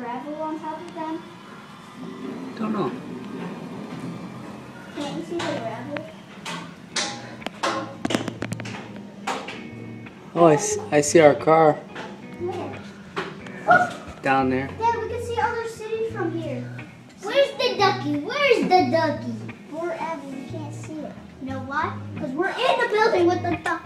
gravel on top of them? Don't know. Can't you see the gravel? Oh, I see our car Where? down there. Dad, we can see other cities from here. Where's the ducky? Where's the ducky? Forever, we can't see it. You know why? Because we're in the building with the ducky.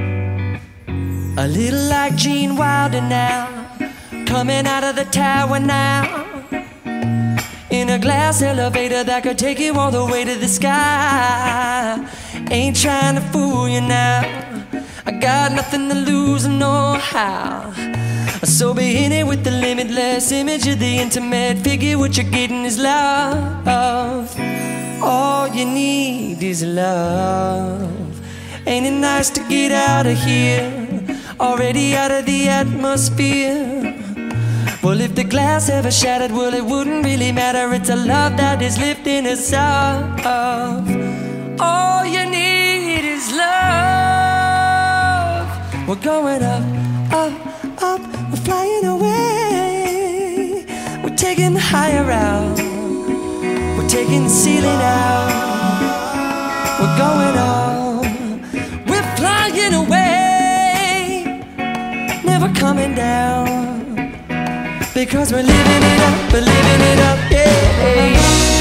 A little like Gene Wilder now, coming out of the tower now, in a glass elevator that could take you all the way to the sky. Ain't trying to fool you now, I got nothing to lose, I know how. So be in it with the limitless image of the intimate figure. What you're getting is love. All you need is love. Ain't it nice to get out of here, already out of the atmosphere? Well, if the glass ever shattered, well, it wouldn't really matter. It's a love that is lifting us up. All you need is love. We're going up, up, up. We're flying away. We're taking the higher route. We're taking the ceiling out. We're going up. We're flying away. Never coming down. Because we're living it up, we're living it up, yeah.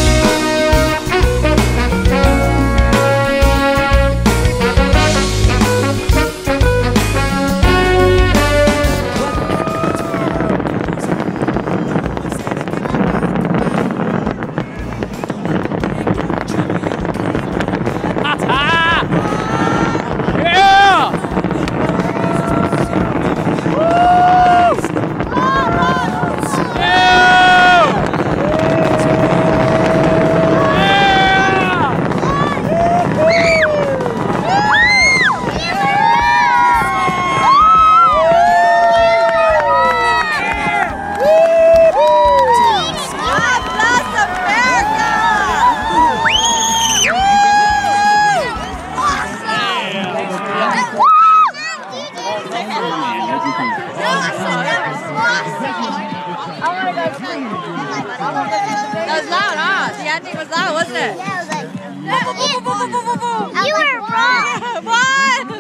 That was loud, huh? The ending was loud, wasn't it? Yeah, I was like, you were wrong. What?